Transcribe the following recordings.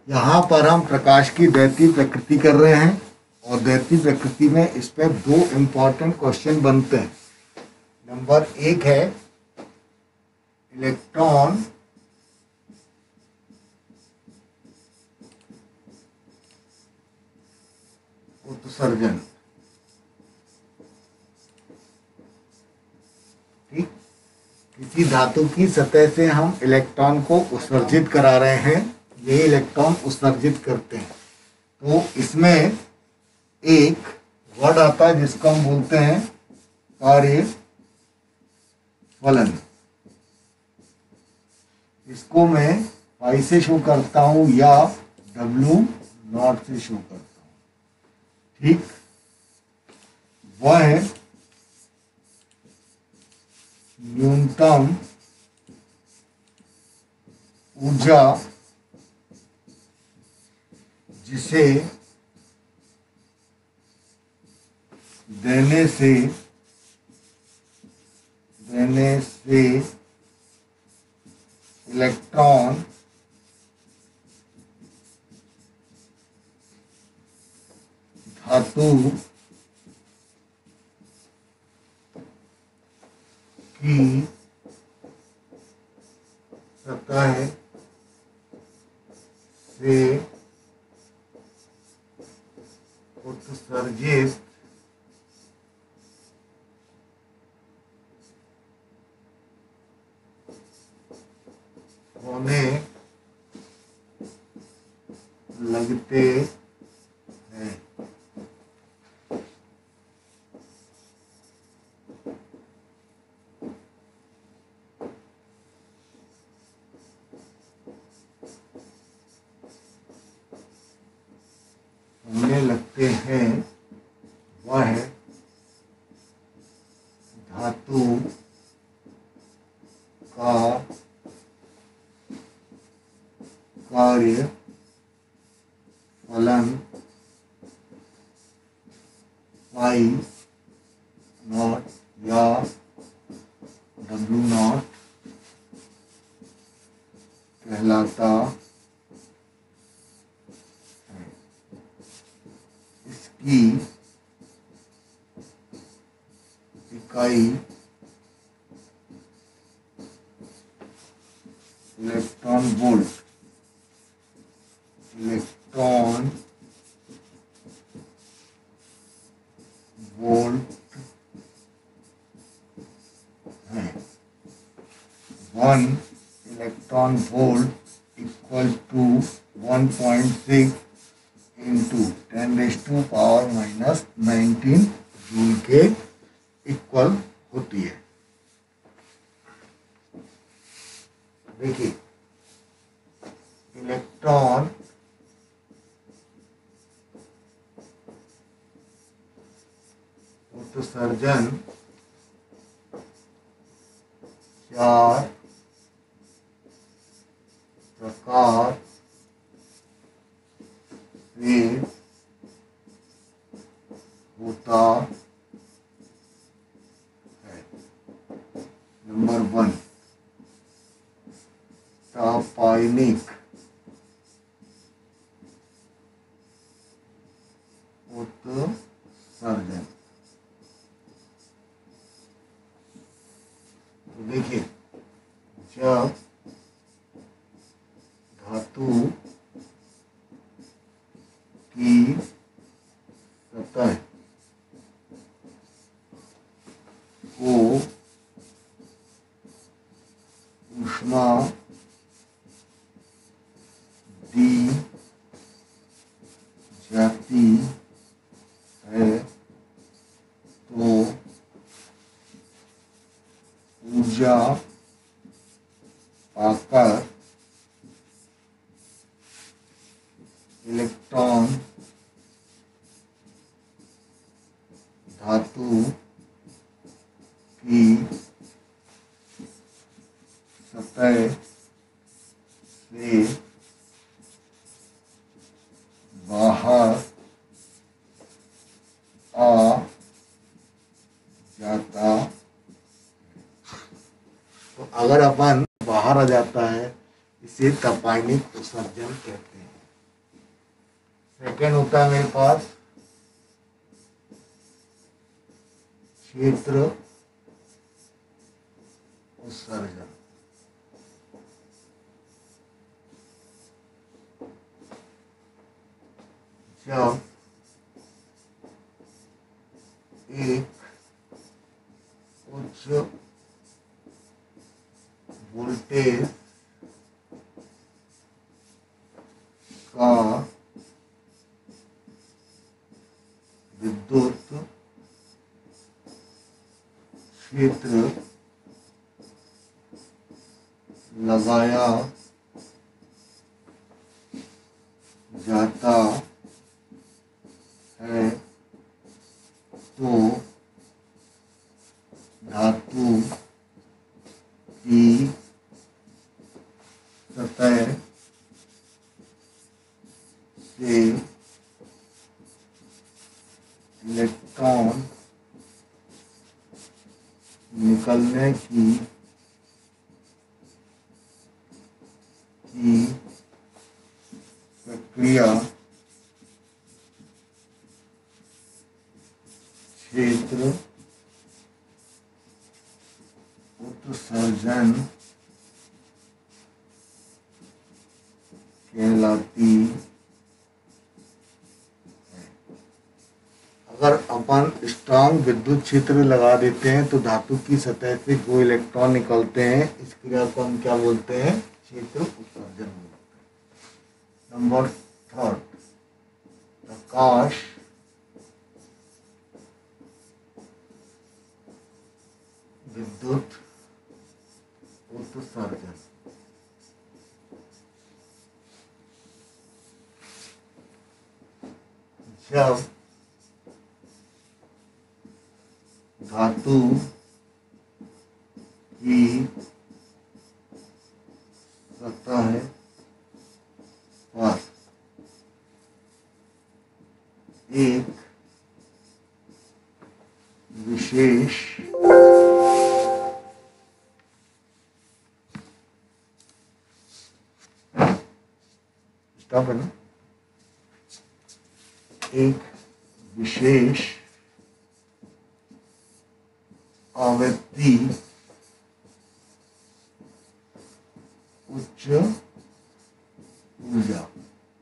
यहाँ पर हम प्रकाश की दैतीय प्रकृति कर रहे हैं और दैतीय प्रकृति में इस पर दो इम्पॉर्टेंट क्वेश्चन बनते हैं। नंबर एक है इलेक्ट्रॉन उत्सर्जन। ठीक, किसी धातु की सतह से हम इलेक्ट्रॉन को उत्सर्जित करा रहे हैं, ये इलेक्ट्रॉन उत्सर्जित करते हैं। तो इसमें एक वर्ड आता है जिसको हम बोलते हैं कार्य फलन। इसको मैं y से शो करता हूं या W0 से शो करता हूं। ठीक, वह है न्यूनतम ऊर्जा जिसे देने से इलेक्ट्रॉन धातु की सतह से उत्सर्जित होने लगते हैं। होने लगते हैं वह है धातु का कार्य फलन y0 या W0 कहलाता है। इसकी इकाई इलेक्ट्रॉन वोल्ट है। 1 electron volt equal to 1.6 into 10⁻⁻19 joule के इक्वल होती है। देखिए, इलेक्ट्रॉन उत्सर्जन 4 प्रकार से होता है। नंबर 1 रासायनिक उत्सर्जन। तो देखिए, जब धातु की सतह को ऊष्मा दी जाती है तो ऊर्जा पाकर इलेक्ट्रॉन धातु की सतह से बाहर आ जाता। तो अगर अपन बाहर आ जाता है, इसे रासायनिक उत्सर्जन कहते हैं। सेकेंड होता है मेरे पास क्षेत्र उत्सर्जन। जब एक उच्च वोल्टेज का विद्युत क्षेत्र लगाया जाता है तो धातु की सतह से इलेक्ट्रॉन निकलने की प्रक्रिया क्षेत्र उत्सर्जन कहलाती है। अगर अपन स्ट्रांग विद्युत क्षेत्र लगा देते हैं तो धातु की सतह से जो इलेक्ट्रॉन निकलते हैं इस क्रिया को हम क्या बोलते हैं? क्षेत्र उत्सर्जन बोलते हैं। नंबर थर्ड, प्रकाश विद्युत उत्सर्जन। जब धातु की सतह पर एक विशेष स्टॉप है ना, एक विशेष आवृत्ति उच्च ऊर्जा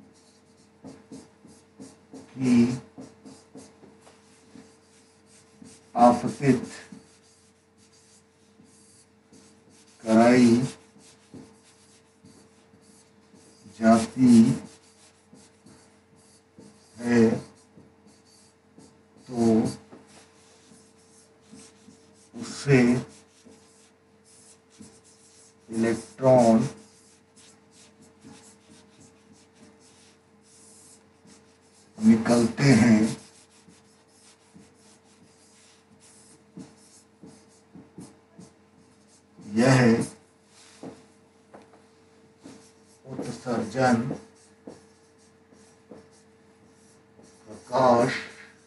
की आपतित कराई जाती है तो उससे इलेक्ट्रॉन निकलते हैं। यह उत्सर्जन प्रकाश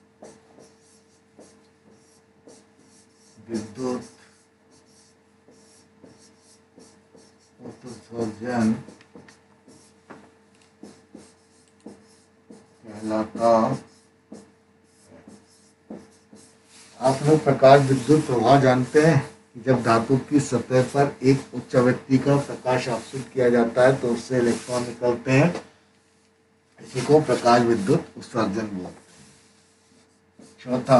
विद्युत उत्सर्जन कहलाता है। आप लोग प्रकाश विद्युत प्रवाह जानते हैं कि जब धातु की सतह पर एक उच्च आवृत्ति का प्रकाश आपतित किया जाता है तो उससे इलेक्ट्रॉन निकलते हैं। इसी को प्रकाश विद्युत उत्सर्जन बोलते हैं। चौथा,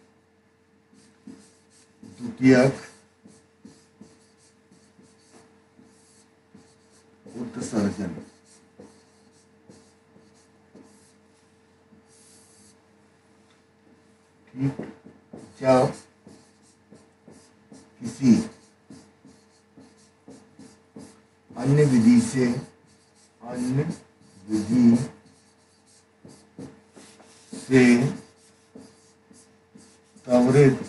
द्वितीयक उत्सर्जन। ठीक, जब किसी अन्य विधि से त्वरित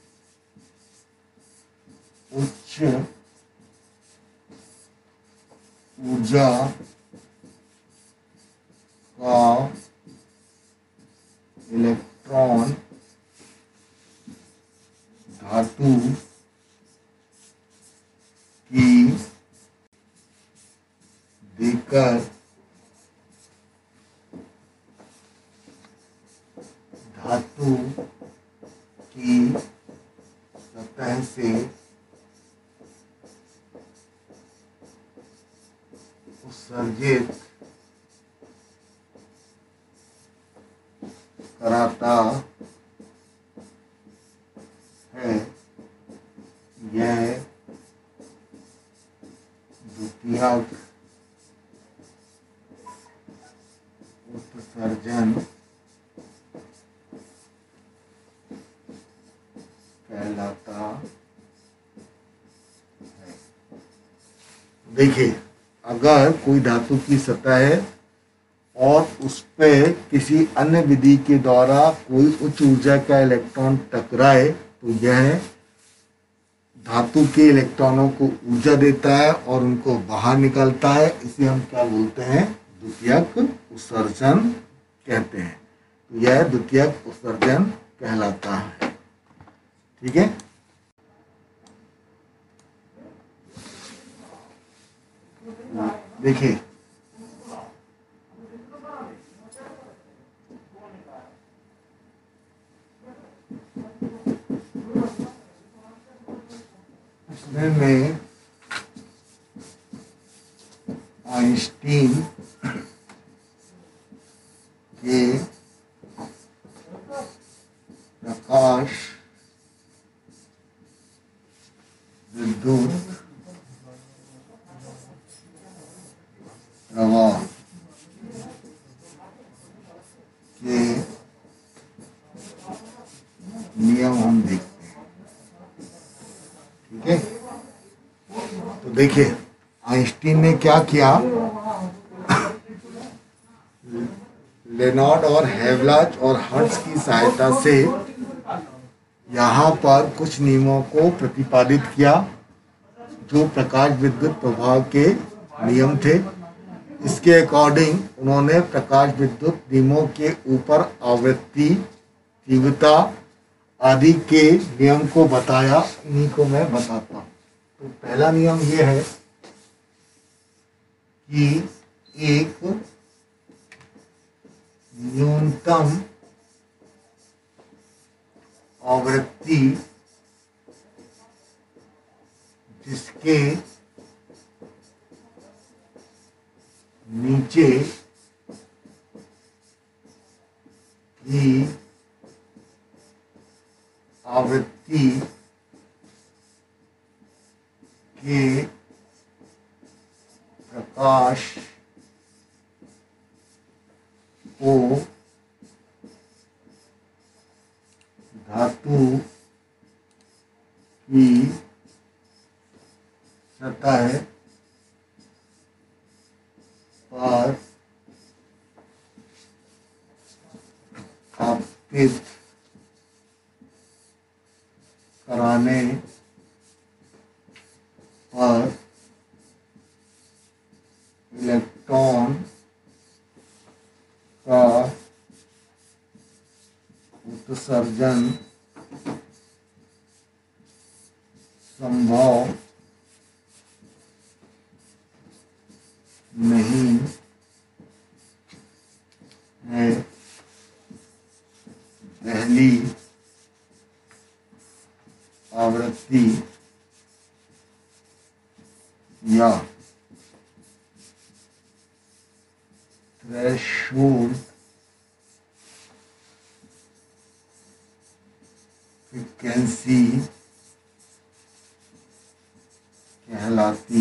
उच्च ऊर्जा का इलेक्ट्रॉन धातु की देकर उत्सर्जित कराता है, यह द्वितीयक उत्सर्जन कहलाता है। देखिए, अगर कोई धातु की सतह है और उस पे किसी अन्य विधि के द्वारा कोई उच्च ऊर्जा का इलेक्ट्रॉन टकराए तो यह धातु के इलेक्ट्रॉनों को ऊर्जा देता है और उनको बाहर निकलता है। इसे हम क्या बोलते हैं? द्वितीयक उत्सर्जन कहते हैं। तो यह द्वितीयक उत्सर्जन कहलाता है। ठीक है। देखिए, में आइंस्टीन के प्रकाश विद्युत प्रवाह के नियम हम देखते हैं। ठीक है। तो देखिए, आइंस्टीन ने क्या किया, लेनार्ड और हेवलाच और हर्ट्ज की सहायता से यहाँ पर कुछ नियमों को प्रतिपादित किया जो प्रकाश विद्युत प्रवाह के नियम थे। इसके अकॉर्डिंग उन्होंने प्रकाश विद्युत नियमों के ऊपर आवृत्ति, तीव्रता आदि के नियम को बताया। इन्हीं को मैं बताता हूँ। तो पहला नियम यह है कि एक न्यूनतम आवृत्ति जिसके नीचे की आवृत्ति के प्रकाश को धातु की सतह पर आपतित कराने पर इलेक्ट्रॉन का उत्सर्जन संभव नहीं है। पहली आवृत्ति या थ्रेशोल्ड फ्रीक्वेंसी कहलाती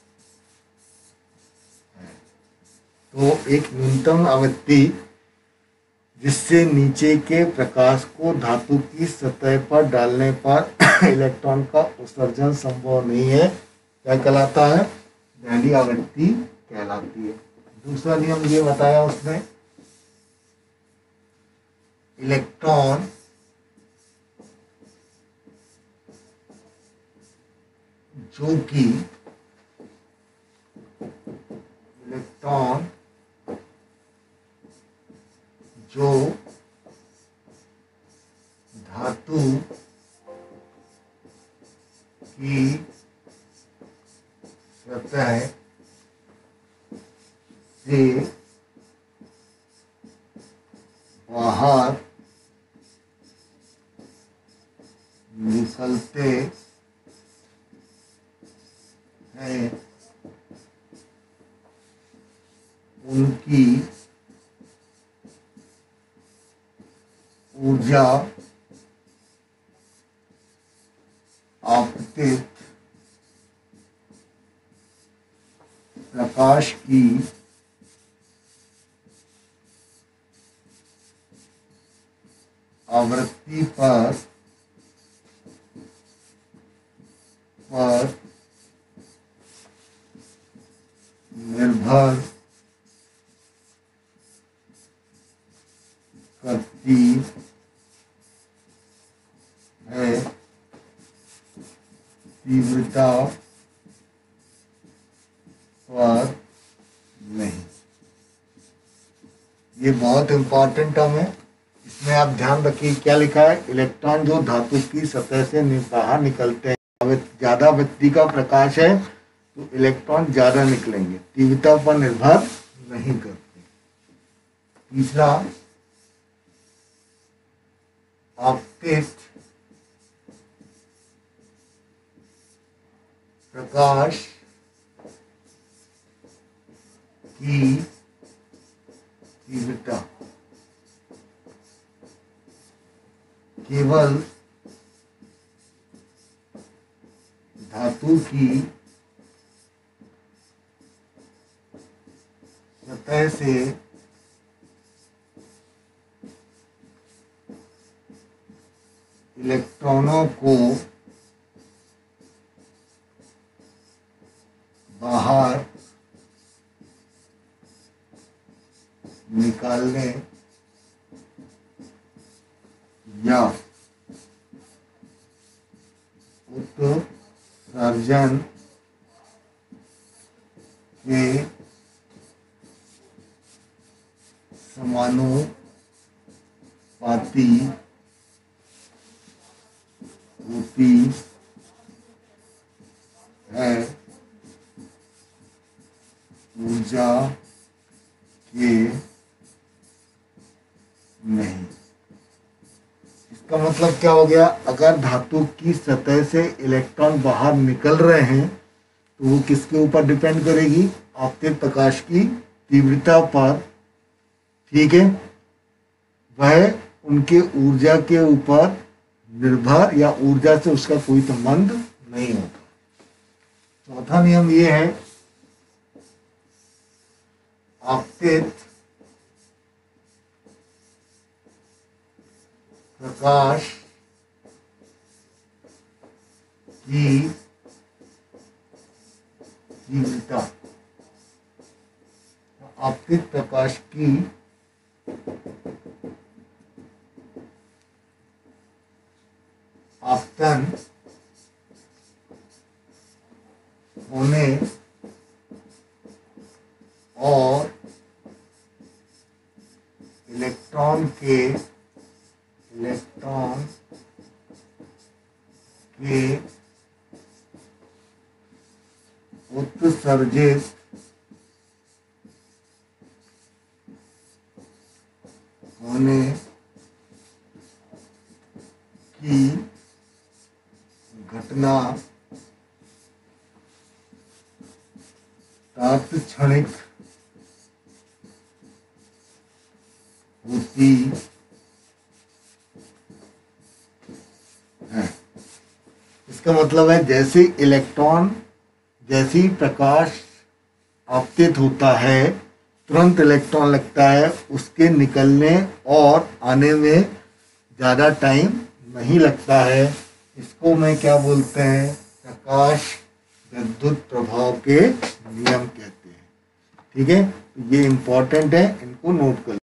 है। तो एक न्यूनतम आवृत्ति जिससे नीचे के प्रकाश को धातु की सतह पर डालने पर इलेक्ट्रॉन का उत्सर्जन संभव नहीं है, क्या कहलाता है? पहली आवृत्ति कहलाती है। दूसरा नियम ये बताया उसने, इलेक्ट्रॉन जो कि इलेक्ट्रॉन जो धातु की सतह से बाहर निकलते हैं उनकी ऊर्जा आपतित प्रकाश की आवृत्ति पर निर्भर करती है, तीव्रता पर नहीं। ये बहुत इंपॉर्टेंट टर्म है, इसमें आप ध्यान रखिए क्या लिखा है। इलेक्ट्रॉन जो धातु की सतह से बाहर निकलते हैं, ज्यादा आवृत्ति का प्रकाश है तो इलेक्ट्रॉन ज्यादा निकलेंगे, तीव्रता पर निर्भर नहीं करते। तीसरा, आपतित प्रकाश की तीव्रता केवल धातु की सतह से इलेक्ट्रॉनों को बाहर निकालने या उत्सर्जन के समानुपाती होती है ऊर्जा के नहीं। इसका मतलब क्या हो गया, अगर धातु की सतह से इलेक्ट्रॉन बाहर निकल रहे हैं तो वो किसके ऊपर डिपेंड करेगी, आपतित प्रकाश की तीव्रता पर। ठीक है, वह उनके ऊर्जा के ऊपर निर्भर या ऊर्जा से उसका कोई संबंध नहीं होता। चौथा नियम ये है, आपतित प्रकाश की तीव्रता, आपतित प्रकाश की आपतन होने और इलेक्ट्रॉन के उत्सर्जित होने की घटना तात्क्षणिक होती है। इसका मतलब है जैसे प्रकाश आपतित होता है, तुरंत इलेक्ट्रॉन लगता है, उसके निकलने और आने में ज़्यादा टाइम नहीं लगता है। इसको मैं क्या बोलते हैं, प्रकाश विद्युत प्रभाव के नियम कहते हैं। ठीक है, ये इम्पोर्टेंट है, इनको नोट कर